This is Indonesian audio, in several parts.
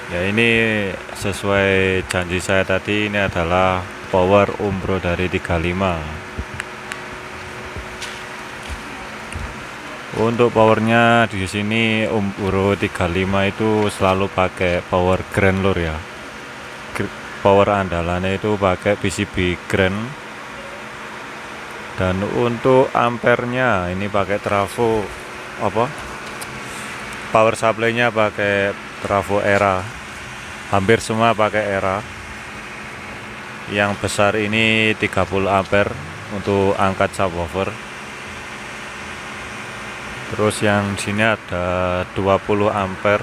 Ya, ini sesuai janji saya tadi, ini adalah power Umbro dari 35. Untuk powernya di sini Umbro 35 itu selalu pakai power Grand lur ya. Power andalannya itu pakai PCB Grand. Dan untuk ampernya ini pakai trafo power supply-nya pakai trafo era. Hampir semua pakai era. Yang besar ini 30 ampere untuk angkat subwoofer. Terus yang sini ada 20 ampere.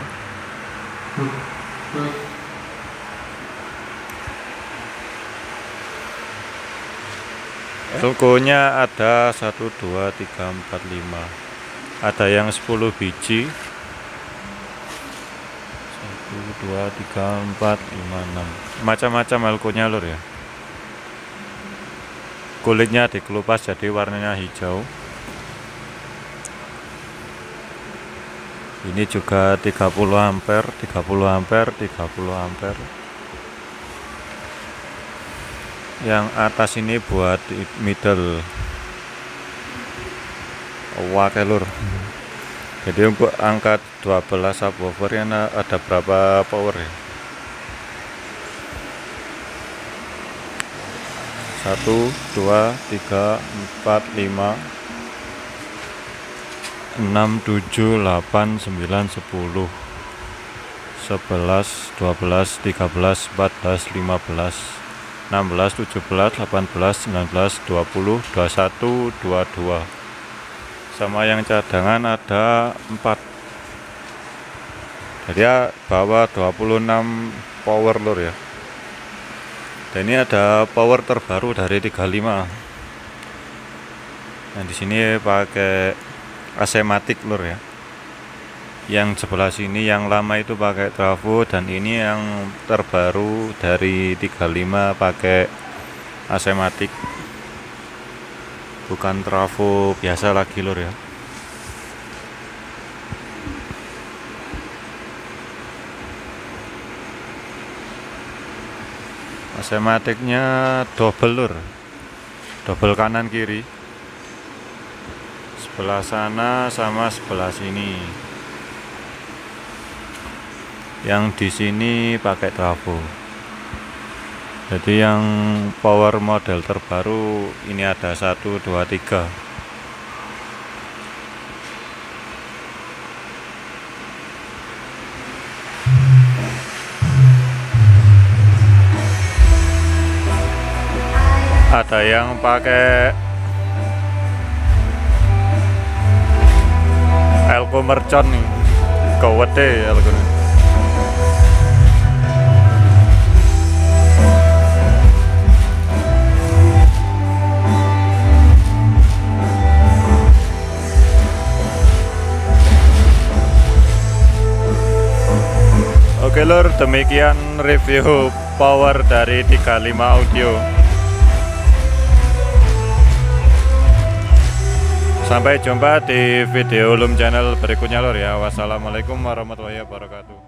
Elko-nya ada 1, 2, 3, 4, 5. Ada yang 10 biji. 1, 2, 3, 4, 5, 6. Macam-macam elko-nya lur ya. Kulitnya dikelupas jadi warnanya hijau. Ini juga 30 ampere, 30 ampere, 30 ampere. Yang atas ini buat middle. Wakai lur. Jadi untuk angkat 12 subwoofer yang ada berapa power ya? 1, 2, 3, 4, 5, 6, 7, 8, 9, 10, 11, 12, 13, 14, 15, 16, 17, 18, 19, 20, 21, 22. Sama yang cadangan ada 4. Jadi ya bawa 26 power lur ya. Dan ini ada power terbaru dari 35. Nah, di sini pakai AC matic lur ya. Yang sebelah sini yang lama itu pakai trafo, dan ini yang terbaru dari 35 pakai AC matic. Bukan trafo biasa lagi lur ya. AC maticnya double lur. Double kanan kiri. Sebelah sana sama sebelah sini. Yang di sini pakai trafo. Jadi yang power model terbaru ini ada 1, 2, 3. Ada yang pakai elko mercon nih, kewede elko nih. Oke lur, demikian review power dari 35 audio. Sampai jumpa di video Ulum channel berikutnya lur ya. Wassalamualaikum warahmatullahi wabarakatuh.